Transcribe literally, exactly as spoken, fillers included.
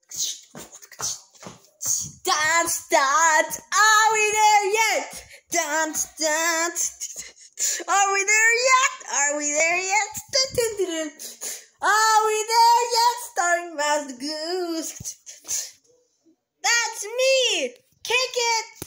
Dance, dance, are we there yet? Dance, dance, are we there yet? Are we there yet? Are we there yet? Starring Mouse the Goose. That's me! Kick it!